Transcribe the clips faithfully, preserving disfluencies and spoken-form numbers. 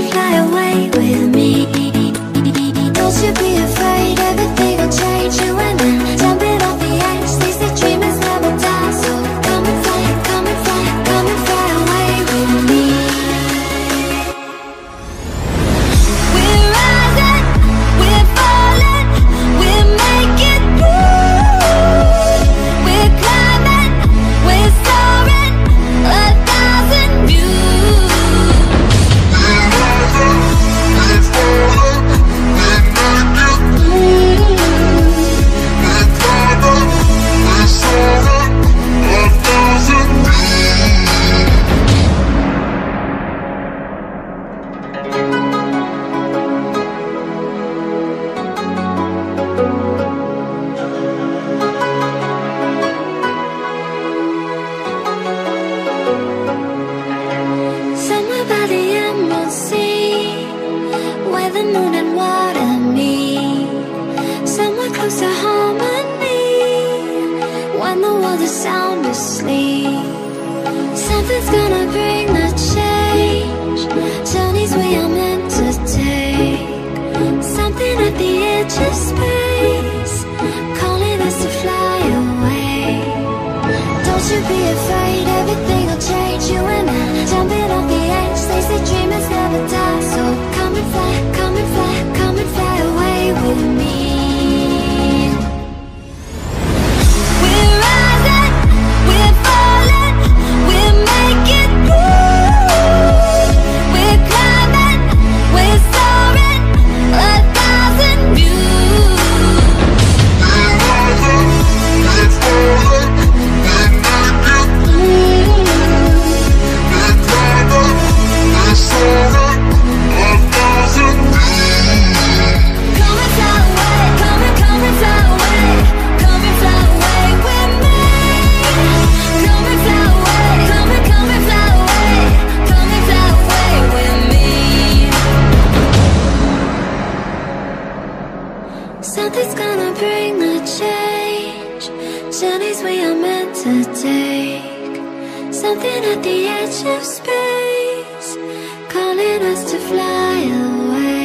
fly away with me. Don't you be afraid, everything will change. You and I, jumping off the edge. They say dreamers never die, so come and fly, come and fly, come and fly away with me. We're rising, we're falling, we're making through. We're climbing, we're soaring, a thousand views. We're rising, we're falling, we're making through. We're climbing, we're soaring, a thousand views. Somewhere by the emerald sea, where the moon and water meet. Somewhere close to harmony, when the world is sound asleep. Something's gonna bring the change, journeys we are meant to take. Something at the edge of space, calling us to fly away. Don't you be afraid, everything will change. You and I, jumping off the edge. They say dreamers never die, so come and fly, come and fly, come and fly away with me. We're rising, we're falling, we're making through. We're climbing, we're soaring, a thousand views. We're rising, we're falling, we're making through. We're climbing, we're soaring, a thousand views. Come and fly away, come and come and fly away, come and fly away with me. Come and fly away, come and come and fly away, come and fly away with me. Something's gonna bring the change, journeys we are meant to take. Something at the edge of space, calling us to fly away.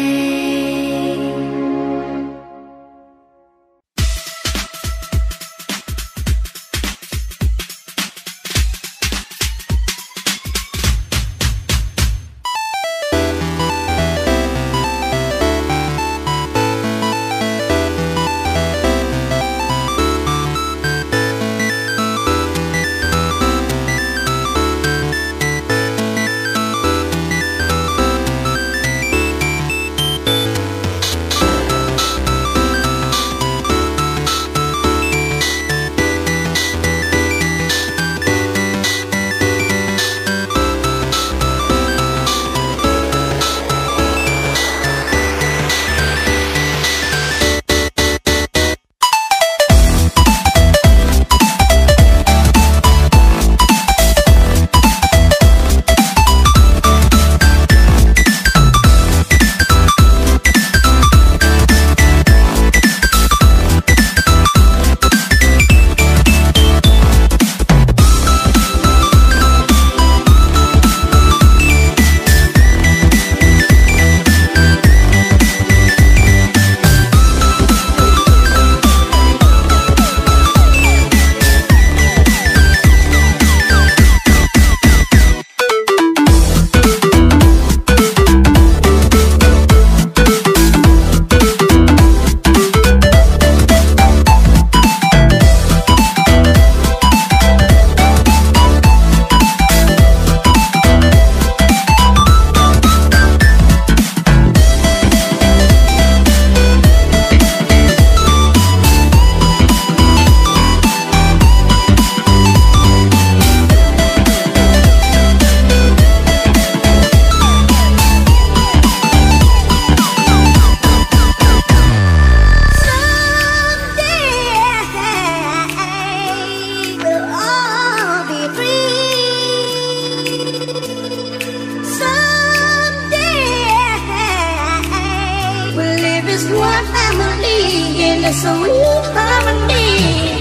One family in a sweet harmony.